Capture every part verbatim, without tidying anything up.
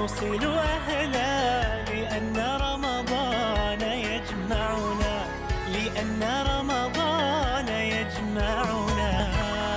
نوصل أهلا لأن رمضان يجمعنا، لأن رمضان يجمعنا.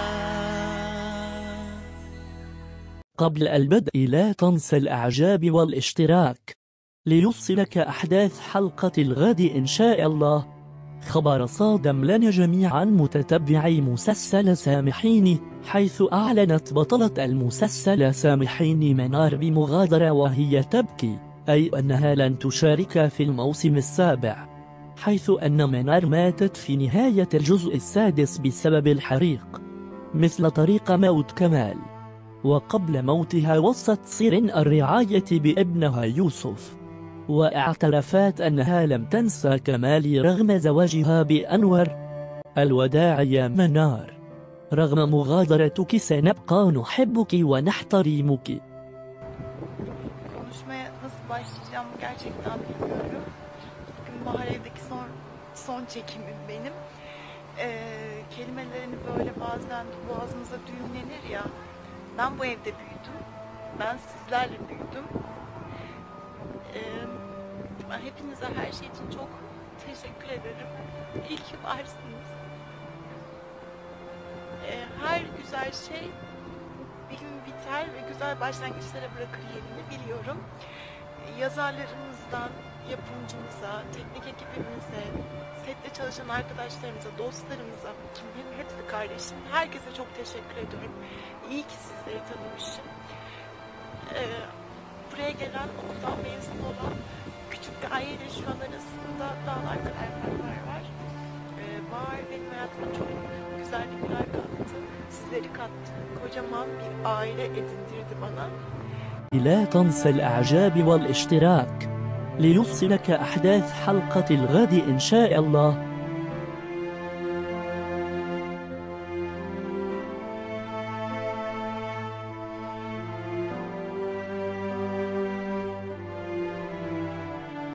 قبل البدء لا تنسى الإعجاب والاشتراك ليوصلك أحداث حلقة الغد إن شاء الله. خبر صادم لنا جميعا متتبعي مسلسل سامحيني، حيث أعلنت بطلة المسلسل سامحيني منار بمغادرة وهي تبكي، أي أنها لن تشارك في الموسم السابع، حيث أن منار ماتت في نهاية الجزء السادس بسبب الحريق مثل طريق موت كمال. وقبل موتها وصت سيرين الرعاية بابنها يوسف، واعترفت أنها لم تنسى كمال رغم زواجها بأنور. الوداع يا منار، رغم مغادرتك سنبقى نحبك ونحترمك. Konuşmaya nasıl başlayacağımı gerçekten bilmiyorum. Bugün Bahar Ev'deki son, son çekimim benim. Ee, kelimelerini böyle bazen boğazımıza düğümlenir ya. Ben bu evde büyüdüm. Ben sizlerle büyüdüm. Ee, ben hepinize her şey için çok teşekkür ederim. İyi ki varsınız. Ee, her güzel şey bir gün biter ve güzel başlangıçlara bırakır yerini biliyorum. Yazarlarımızdan yapımcımıza, teknik ekibimize, sette çalışan arkadaşlarımıza, dostlarımıza, kimlerin hepsi kardeşim, herkese çok teşekkür ediyorum. İyi ki sizleri tanımışım. Ee, buraya gelen, okuldan mezun olan küçük bir aile şu an arasında dağlar kadar farklar var. Ee, Bahar benim hayatıma çok güzellikler kattı, sizleri kattı. Kocaman bir aile edindirdi bana. لا تنسى الإعجاب والاشتراك ليوصلك أحداث حلقة الغد إن شاء الله.